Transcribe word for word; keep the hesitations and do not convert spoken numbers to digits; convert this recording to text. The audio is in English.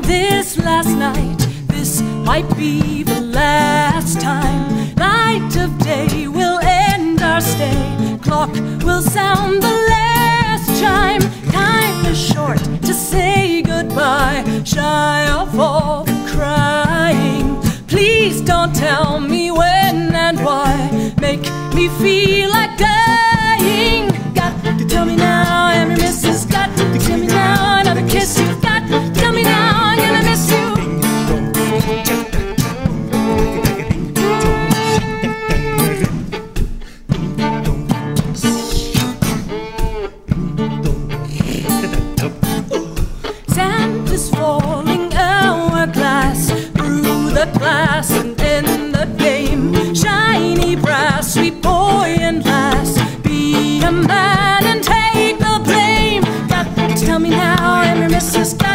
this last night. This might be the last time. Light of day will end our stay. Clock will sound the last chime. Time is short to say goodbye. Shy of all the crying. Please don't tell me when and why. Make me feel like dying. Got to tell me now I'm your missus. Got to tell me now another kiss. You've got to tell me now I'm gonna miss you. Sand is falling hourglass through the glass and in the game. Shiny brass, sweet boy and lass, be a man and take the blame. Got to tell me now I'm your missus.